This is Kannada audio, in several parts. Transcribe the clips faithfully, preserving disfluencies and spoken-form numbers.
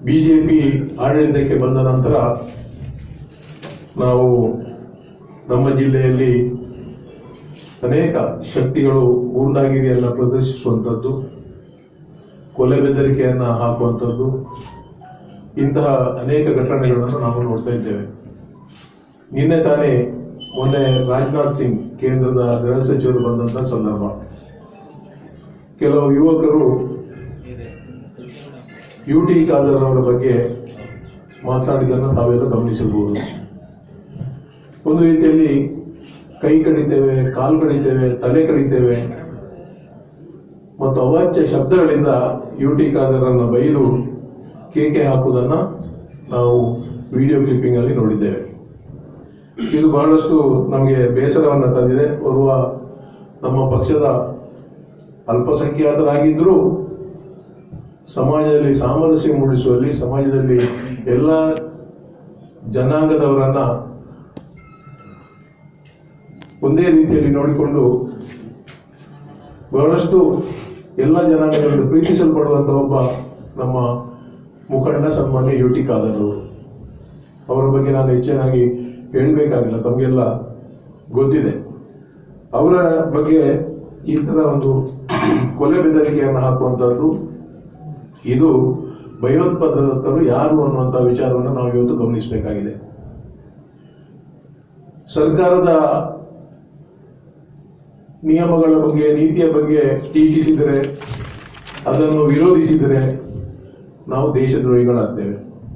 ಬಿಜೆಪಿ ಆಡಳಿತಕ್ಕೆ ಬಂದ ನಂತರ ನಾವು ನಮ್ಮ ಜಿಲ್ಲೆಯಲ್ಲಿ ಅನೇಕ ಶಕ್ತಿಗಳು ಗೂಂಡಾಗಿರಿಯನ್ನು ಪ್ರದರ್ಶಿಸುವಂಥದ್ದು, ಕೊಲೆ ಬೆದರಿಕೆಯನ್ನು ಹಾಕುವಂಥದ್ದು, ಇಂತಹ ಅನೇಕ ಘಟನೆಗಳನ್ನು ನಾವು ನೋಡ್ತಾ ಇದ್ದೇವೆ. ನಿನ್ನೆ ತಾನೇ ಮೊನ್ನೆ ರಾಜನಾಥ್ ಸಿಂಗ್ ಕೇಂದ್ರದ ಗೃಹ ಸಚಿವರು ಬಂದಂತಹ ಸಂದರ್ಭ, ಕೆಲವು ಯುವಕರು ಯು ಟಿ ಖಾದರ್ ಅವರ ಬಗ್ಗೆ ಮಾತನಾಡಿದ್ದನ್ನು ತಾವೆಲ್ಲ ಗಮನಿಸಬಹುದು. ಒಂದು ರೀತಿಯಲ್ಲಿ ಕೈ ಕಡಿತೇವೆ, ಕಾಲು ಕಡಿತೇವೆ, ತಲೆ ಕಡಿತೇವೆ ಮತ್ತು ಅವಾಚ್ಯ ಶಬ್ದಗಳಿಂದ ಯು ಟಿ ಖಾದರ್ ಅನ್ನು ಬೈದು ಕೇಕೆ ಹಾಕುವುದನ್ನು ನಾವು ವಿಡಿಯೋ ಕ್ಲಿಪ್ಪಿಂಗ್ ಅಲ್ಲಿ ನೋಡಿದ್ದೇವೆ. ಇದು ಬಹಳಷ್ಟು ನಮಗೆ ಬೇಸರವನ್ನು ತಂದಿದೆ. ಓರ್ವ ನಮ್ಮ ಪಕ್ಷದ ಅಲ್ಪಸಂಖ್ಯಾತರಾಗಿದ್ದರೂ ಸಮಾಜದಲ್ಲಿ ಸಾಮರಸ್ಯ ಮೂಡಿಸುವಲ್ಲಿ, ಸಮಾಜದಲ್ಲಿ ಎಲ್ಲ ಜನಾಂಗದವರನ್ನ ಒಂದೇ ರೀತಿಯಲ್ಲಿ ನೋಡಿಕೊಂಡು ಬಹಳಷ್ಟು ಎಲ್ಲ ಜನಾಂಗಗಳಿಂದ ಪ್ರೀತಿಸಲ್ಪಡುವಂತಹ ಒಬ್ಬ ನಮ್ಮ ಮುಖಂಡ ಸನ್ಮಾನ್ಯ ಯು ಟಿ ಖಾದರ್ ಅವರು. ಅವರ ಬಗ್ಗೆ ನಾನು ಹೆಚ್ಚಿನಾಗಿ ಹೇಳಬೇಕಾಗಿಲ್ಲ, ತಮಗೆಲ್ಲ ಗೊತ್ತಿದೆ. ಅವರ ಬಗ್ಗೆ ಈ ತರ ಒಂದು ಕೊಲೆ ಬೆದರಿಕೆಯನ್ನು ಹಾಕುವಂತಹದ್ದು, ಇದು ಭಯೋತ್ಪಾದಕರು ಯಾರು ಅನ್ನುವಂತಹ ವಿಚಾರವನ್ನು ನಾವು ಇವತ್ತು ಗಮನಿಸಬೇಕಾಗಿದೆ. ಸರ್ಕಾರದ ನಿಯಮಗಳ ಬಗ್ಗೆ, ನೀತಿಯ ಬಗ್ಗೆ ಟೀಕಿಸಿದರೆ, ಅದನ್ನು ವಿರೋಧಿಸಿದರೆ ನಾವು ದೇಶದ್ರೋಹಿಗಳಾಗ್ತೇವೆ.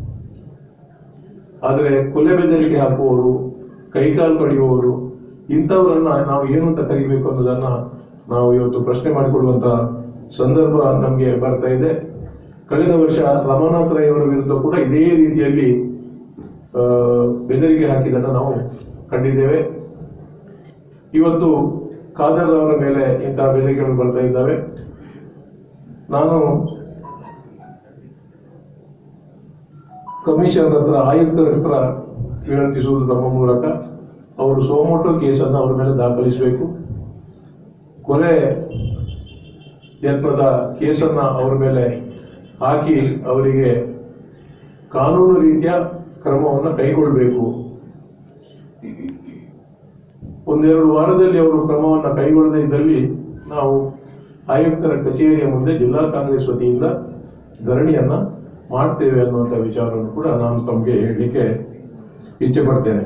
ಆದರೆ ಕೊಲೆ ಬೆದರಿಕೆ ಹಾಕುವವರು, ಕೈಕಾಲು ಕಡಿಯುವವರು, ಇಂಥವರನ್ನ ನಾವು ಏನು ಅಂತ ಕರಿಬೇಕು ಅನ್ನೋದನ್ನ ನಾವು ಇವತ್ತು ಪ್ರಶ್ನೆ ಮಾಡಿಕೊಡುವಂತಹ ಸಂದರ್ಭ ನಮಗೆ ಬರ್ತಾ ಇದೆ. ಕಳೆದ ವರ್ಷ ರಮಾನಾಥ್ ರೈ ಅವರ ವಿರುದ್ಧ ಕೂಡ ಇದೇ ರೀತಿಯಲ್ಲಿ ಬೆದರಿಕೆ ಹಾಕಿದ್ದನ್ನು ನಾವು ಕಂಡಿದ್ದೇವೆ. ಇವತ್ತು ಖಾದರ್ ಅವರ ಮೇಲೆ ಇಂತಹ ಬೆದರಿಕೆಗಳು ಬರ್ತಾ ಇದ್ದಾವೆ. ನಾನು ಕಮಿಷನರ್ ಹತ್ರ, ಆಯುಕ್ತರ ಹತ್ರ ವಿನಂತಿಸುವುದು ತಮ್ಮ ಮೂಲಕ, ಅವರು ಸೋಮೋಟೋ ಕೇಸನ್ನು ಅವರ ಮೇಲೆ ದಾಖಲಿಸಬೇಕು. ಕೊಲೆ ಯತ್ನದ ಕೇಸನ್ನ ಅವರ ಮೇಲೆ ಹಾಕಿ ಅವರಿಗೆ ಕಾನೂನು ರೀತಿಯ ಕ್ರಮವನ್ನು ಕೈಗೊಳ್ಳಬೇಕು. ಒಂದೆರಡು ವಾರದಲ್ಲಿ ಅವರು ಕ್ರಮವನ್ನು ಕೈಗೊಳ್ಳದೇ ಇದ್ದಲ್ಲಿ ನಾವು ಆಯುಕ್ತರ ಕಚೇರಿಯ ಮುಂದೆ ಜಿಲ್ಲಾ ಕಾಂಗ್ರೆಸ್ ವತಿಯಿಂದ ಧರಣಿಯನ್ನ ಮಾಡ್ತೇವೆ ಅನ್ನುವಂಥ ವಿಚಾರವನ್ನು ಕೂಡ ನಾನು ತಮಗೆ ಹೇಳಲಿಕ್ಕೆ ಇಚ್ಛೆ ಪಡ್ತೇನೆ.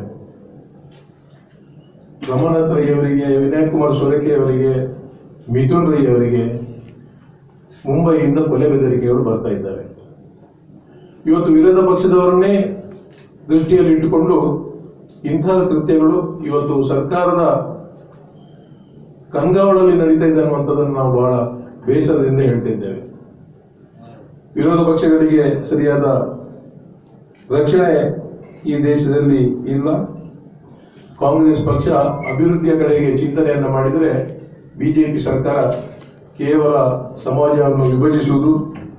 ರಮಾನಾಥ್ ರೈ ಅವರಿಗೆ, ವಿನಯ್ ಕುಮಾರ್ ಸೊರಕೆ ಅವರಿಗೆ, ಮಿಥುನ್ ರೈ ಅವರಿಗೆ ಮುಂಬೈಯಿಂದ ಕೊಲೆ ಬೆದರಿಕೆಗಳು ಬರ್ತಾ ಇದ್ದಾವೆ. ಇವತ್ತು ವಿರೋಧ ಪಕ್ಷದವರನ್ನೇ ದೃಷ್ಟಿಯಲ್ಲಿ ಇಟ್ಟುಕೊಂಡು ಇಂತಹ ಕೃತ್ಯಗಳು ಇವತ್ತು ಸರ್ಕಾರದ ಕಣ್ಗಾವಲಲ್ಲಿ ನಡೀತಾ ಇದೆ ಅನ್ನುವಂಥದ್ದನ್ನು ನಾವು ಬಹಳ ಬೇಸರದಿಂದ ಹೇಳ್ತಾ ಇದ್ದೇವೆ. ವಿರೋಧ ಪಕ್ಷಗಳಿಗೆ ಸರಿಯಾದ ರಕ್ಷಣೆ ಈ ದೇಶದಲ್ಲಿ ಇಲ್ಲ. ಕಾಂಗ್ರೆಸ್ ಪಕ್ಷ ಅಭಿವೃದ್ಧಿಯ ಕಡೆಗೆ ಚಿಂತನೆಯನ್ನ ಮಾಡಿದರೆ, ಬಿಜೆಪಿ ಸರ್ಕಾರ ಕೇವಲ ಸಮಾಜವನ್ನು ವಿಭಜಿಸುವುದು,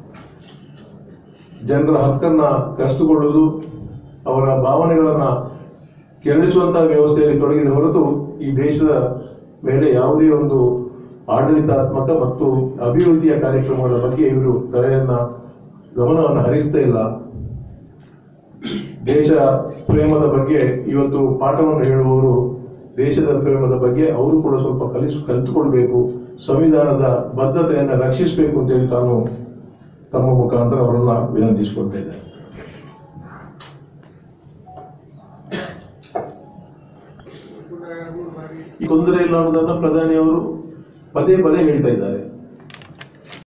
ಜನರ ಹಕ್ಕನ್ನ ಕಸಿದುಕೊಳ್ಳುವುದು, ಅವರ ಭಾವನೆಗಳನ್ನ ಕೆರಳಿಸುವಂತಹ ವ್ಯವಸ್ಥೆಯಲ್ಲಿ ತೊಡಗಿದ ಹೊರತು ಈ ದೇಶದ ಮೇಲೆ ಯಾವುದೇ ಒಂದು ಆಡಳಿತಾತ್ಮಕ ಮತ್ತು ಅಭಿವೃದ್ಧಿಯ ಕಾರ್ಯಕ್ರಮಗಳ ಬಗ್ಗೆ ಇವರು ತಲೆಯನ್ನ ಗಮನವನ್ನು ಹರಿಸ್ತಾ ಇಲ್ಲ. ದೇಶ ಪ್ರೇಮದ ಬಗ್ಗೆ ಇವತ್ತು ಪಾಠವನ್ನು ಹೇಳುವವರು ದೇಶದ ಪ್ರೇಮದ ಬಗ್ಗೆ ಅವರು ಕೂಡ ಸ್ವಲ್ಪ ಕಲಿಸು ಕಲಿತುಕೊಳ್ಬೇಕು, ಸಂವಿಧಾನದ ಬದ್ಧತೆಯನ್ನು ರಕ್ಷಿಸಬೇಕು ಅಂತ ಹೇಳಿ ತಾನು ತಮ್ಮ ಮುಖಾಂತರ ಅವರನ್ನ ವಿನಂತಿಸಿಕೊಳ್ತಾ ಇದ್ದೇನೆ. ತೊಂದರೆ ಇಲ್ಲ ಅನ್ನೋದನ್ನ ಪ್ರಧಾನಿ ಅವರು ಪದೇ ಪದೇ ಹೇಳ್ತಾ ಇದ್ದಾರೆ.